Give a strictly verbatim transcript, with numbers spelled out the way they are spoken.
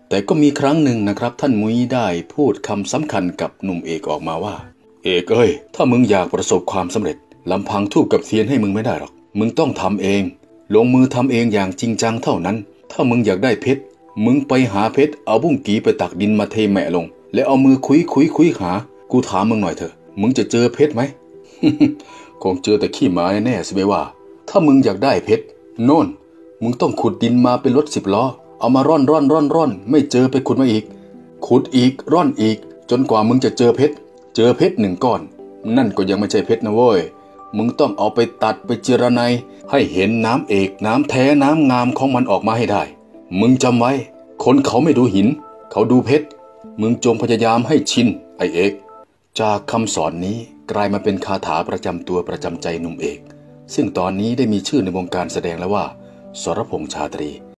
แต่ก็มีครั้งหนึ่งนะครับท่านมุ้ยได้พูดคำสำคัญกับหนุ่มเอกออกมาว่าเอกเอ้ยถ้ามึงอยากประสบความสำเร็จลำพังธูปกับเทียนให้มึงไม่ได้หรอกมึงต้องทำเองลงมือทำเองอย่างจริงจังเท่านั้นถ้ามึงอยากได้เพชรมึงไปหาเพชรเอาบุ้งกีไปตักดินมาเทแมะลงแล้วเอามือคุยคุยคุยหากูถามมึงหน่อยเถอะมึงจะเจอเพชรไหม คงเจอแต่ขี้หมาแน่ๆสิเบว่าถ้ามึงอยากได้เพชรโน่นมึงต้องขุดดินมาเป็นรถสิบล้อเอามาร่อนร่อนร่อนร่อนไม่เจอไปขุดมาอีกขุดอีกร่อนอีกจนกว่ามึงจะเจอเพชรเจอเพชรหนึ่งก้อนนั่นก็ยังไม่ใช่เพชรนะเว้ยมึงต้องเอาไปตัดไปเจรไนให้เห็นน้ำเอกน้ำแท้น้ำงามของมันออกมาให้ได้มึงจำไว้คนเขาไม่ดูหินเขาดูเพชรมึงจงพยายามให้ชินไอเอกจากคำสอนนี้กลายมาเป็นคาถาประจำตัวประจำใจหนุ่มเอกซึ่งตอนนี้ได้มีชื่อในวงการแสดงแล้วว่าสรพงษ์ชาตรี